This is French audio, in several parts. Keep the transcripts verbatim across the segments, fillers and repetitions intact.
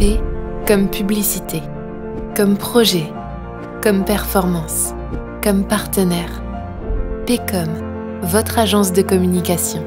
P comme publicité, comme projet, comme performance, comme partenaire. P comme, votre agence de communication.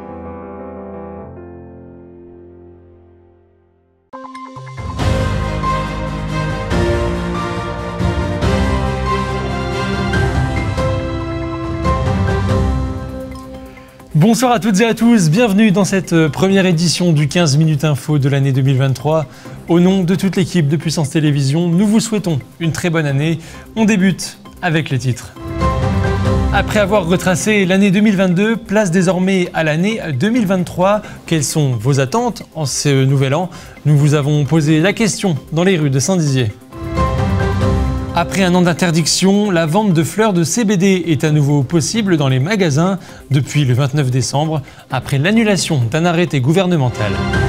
Bonsoir à toutes et à tous, bienvenue dans cette première édition du quinze minutes info de l'année deux mille vingt-trois. Au nom de toute l'équipe de Puissance Télévisions, nous vous souhaitons une très bonne année. On débute avec les titres. Après avoir retracé l'année deux mille vingt-deux, place désormais à l'année deux mille vingt-trois. Quelles sont vos attentes en ce nouvel an? Nous vous avons posé la question dans les rues de Saint-Dizier. Après un an d'interdiction, la vente de fleurs de C B D est à nouveau possible dans les magasins depuis le vingt-neuf décembre, après l'annulation d'un arrêté gouvernemental.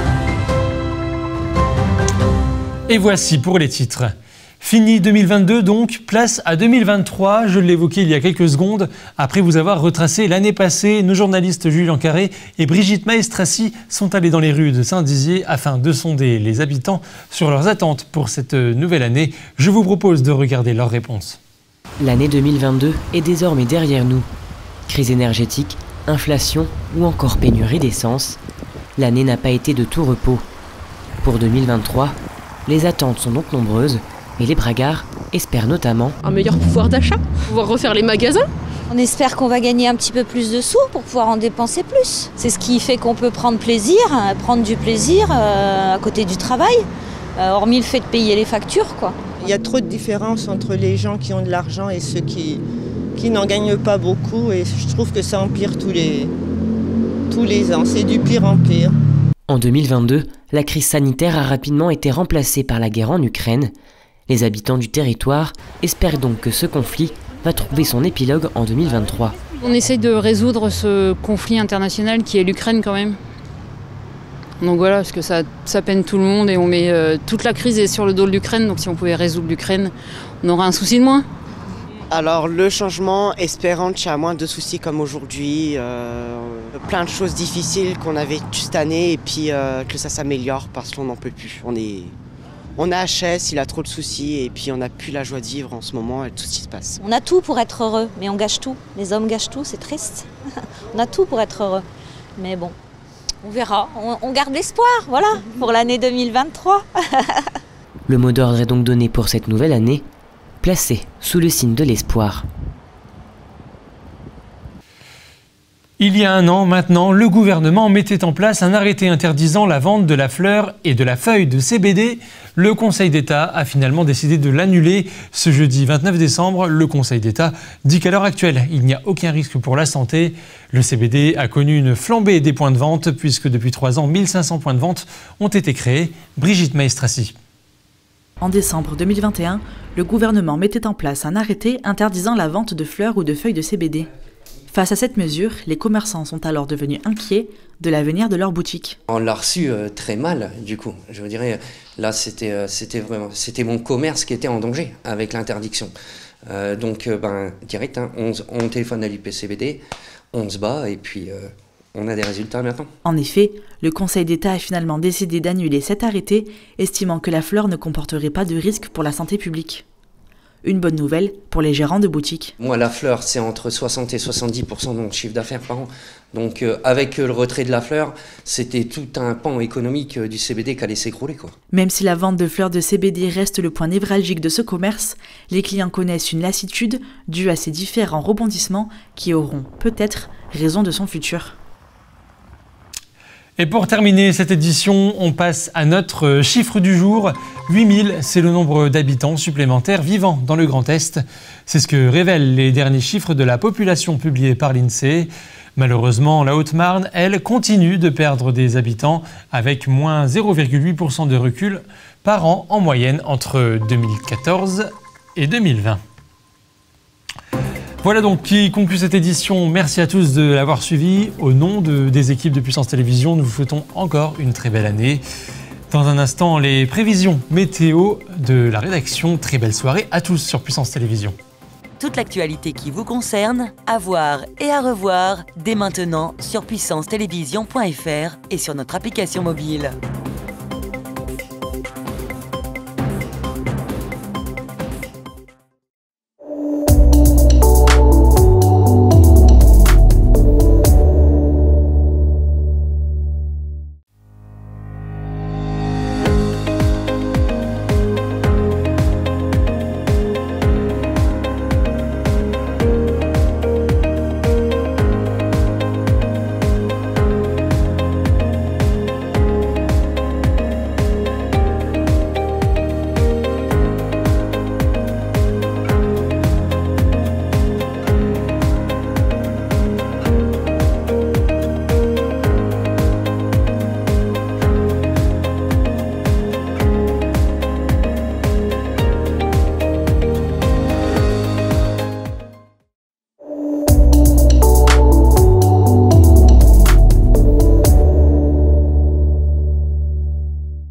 Et voici pour les titres. Fini deux mille vingt-deux donc, place à deux mille vingt-trois, je l'évoquais il y a quelques secondes. Après vous avoir retracé l'année passée, nos journalistes Julien Carré et Brigitte Maestrassi sont allés dans les rues de Saint-Dizier afin de sonder les habitants sur leurs attentes pour cette nouvelle année. Je vous propose de regarder leurs réponses. L'année deux mille vingt-deux est désormais derrière nous. Crise énergétique, inflation ou encore pénurie d'essence, l'année n'a pas été de tout repos. Pour deux mille vingt-trois, les attentes sont donc nombreuses. Et les bragards espèrent notamment un meilleur pouvoir d'achat, pouvoir refaire les magasins. On espère qu'on va gagner un petit peu plus de sous pour pouvoir en dépenser plus. C'est ce qui fait qu'on peut prendre plaisir, prendre du plaisir euh, à côté du travail, euh, hormis le fait de payer les factures, quoi. Il y a trop de différence entre les gens qui ont de l'argent et ceux qui, qui n'en gagnent pas beaucoup. Et je trouve que ça empire tous les, tous les ans. C'est du pire en pire. En deux mille vingt-deux, la crise sanitaire a rapidement été remplacée par la guerre en Ukraine. Les habitants du territoire espèrent donc que ce conflit va trouver son épilogue en deux mille vingt-trois. On essaye de résoudre ce conflit international qui est l'Ukraine quand même. Donc voilà, parce que ça, ça peine tout le monde et on met euh, toute la crise est sur le dos de l'Ukraine. Donc si on pouvait résoudre l'Ukraine, on aurait un souci de moins. Alors le changement, espérant qu'il y a moins de soucis comme aujourd'hui, euh, plein de choses difficiles qu'on avait cette année et puis euh, que ça s'améliore parce qu'on n'en peut plus. On est... On a H S, il a trop de soucis et puis on n'a plus la joie de vivre en ce moment et tout ce qui se passe. On a tout pour être heureux, mais on gâche tout. Les hommes gâchent tout, c'est triste. On a tout pour être heureux. Mais bon, on verra. On, on garde l'espoir, voilà, pour l'année deux mille vingt-trois. Le mot d'ordre est donc donné pour cette nouvelle année, placé sous le signe de l'espoir. Il y a un an maintenant, le gouvernement mettait en place un arrêté interdisant la vente de la fleur et de la feuille de C B D. Le Conseil d'État a finalement décidé de l'annuler. Ce jeudi vingt-neuf décembre, le Conseil d'État dit qu'à l'heure actuelle, il n'y a aucun risque pour la santé. Le C B D a connu une flambée des points de vente puisque depuis trois ans, mille cinq cents points de vente ont été créés. Brigitte Maestrassi. En décembre deux mille vingt et un, le gouvernement mettait en place un arrêté interdisant la vente de fleurs ou de feuilles de C B D. Face à cette mesure, les commerçants sont alors devenus inquiets de l'avenir de leur boutique. On l'a reçu euh, très mal, du coup. Je vous dirais, là, c'était euh, c'était vraiment, c'était mon commerce qui était en danger avec l'interdiction. Euh, donc, euh, ben, direct, hein, on, on téléphone à l'I P C B D, on se bat et puis euh, on a des résultats maintenant. En effet, le Conseil d'État a finalement décidé d'annuler cet arrêté, estimant que la fleur ne comporterait pas de risque pour la santé publique. Une bonne nouvelle pour les gérants de boutiques. Moi, la fleur, c'est entre soixante et soixante-dix pour cent de mon chiffre d'affaires par an. Donc, euh, avec euh, le retrait de la fleur, c'était tout un pan économique euh, du C B D qui allait s'écrouler, quoi. Même si la vente de fleurs de C B D reste le point névralgique de ce commerce, les clients connaissent une lassitude due à ces différents rebondissements qui auront peut-être raison de son futur. Et pour terminer cette édition, on passe à notre chiffre du jour. huit mille, c'est le nombre d'habitants supplémentaires vivant dans le Grand Est. C'est ce que révèlent les derniers chiffres de la population publiés par l'INSEE. Malheureusement, la Haute-Marne, elle, continue de perdre des habitants avec moins zéro virgule huit pour cent de recul par an en moyenne entre deux mille quatorze et deux mille vingt. Voilà donc qui conclut cette édition. Merci à tous de l'avoir suivi. Au nom de, des équipes de Puissance Télévisions, nous vous souhaitons encore une très belle année. Dans un instant, les prévisions météo de la rédaction. Très belle soirée à tous sur Puissance Télévisions. Toute l'actualité qui vous concerne, à voir et à revoir dès maintenant sur puissance télévision point F R et sur notre application mobile.